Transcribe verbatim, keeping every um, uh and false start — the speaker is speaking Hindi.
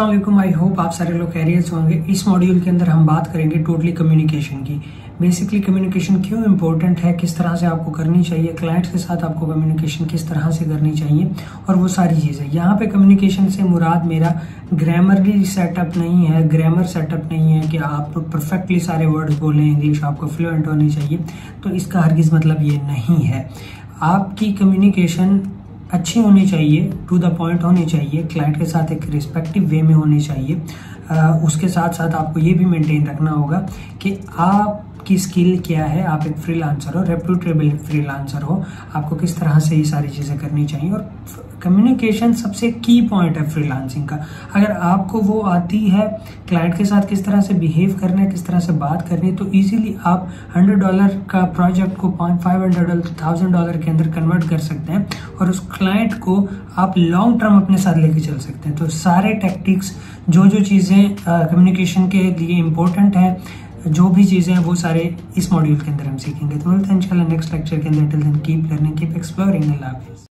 अस्सलाम वालेकुम। आई होप आप सारे लोग खैरियत से होंगे। इस मॉड्यूल के अंदर हम बात करेंगे टोटली कम्युनिकेशन की। बेसिकली कम्युनिकेशन क्यों इंपॉर्टेंट है, किस तरह से आपको करनी चाहिए, क्लाइंट्स के साथ आपको कम्युनिकेशन किस तरह से करनी चाहिए और वो सारी चीज़ें। यहाँ पे कम्युनिकेशन से मुराद मेरा ग्रामरली सेटअप नहीं है, ग्रामर सेटअप नहीं है कि आप परफेक्टली सारे वर्ड्स बोलें, इंग्लिश आपको फ्लुएंट होनी चाहिए, तो इसका हरगिज़ मतलब ये नहीं है। आपकी कम्युनिकेशन अच्छी होनी चाहिए, टू द पॉइंट होनी चाहिए, क्लाइंट के साथ एक रिस्पेक्टिव वे में होनी चाहिए। आ, उसके साथ साथ आपको ये भी मेंटेन रखना होगा कि आपकी स्किल क्या है, आप एक फ्रीलांसर हो, रेप्यूटेबल फ्रीलांसर हो, आपको किस तरह से ये सारी चीज़ें करनी चाहिए। और कम्युनिकेशन सबसे की पॉइंट है फ्रीलांसिंग का। अगर आपको वो आती है, क्लाइंट के साथ किस तरह से बिहेव करना है, किस तरह से बात करनी है, तो इजीली आप हंड्रेड डॉलर का प्रोजेक्ट को फाइव हंड्रेड थाउजेंड डॉलर के अंदर कन्वर्ट कर सकते हैं और उस क्लाइंट को आप लॉन्ग टर्म अपने साथ लेके चल सकते हैं। तो सारे टैक्टिक्स, जो जो चीज़ें कम्युनिकेशन के लिए इम्पोर्टेंट है, जो भी चीज़ें हैं, वो सारे इस मॉड्यूल के अंदर हम सीखेंगे। तो मिलते हैं इंशाल्लाह नेक्स्ट लेक्चर के अंदर। Till then keep learning, keep exploring. अल्लाह हाफिज़।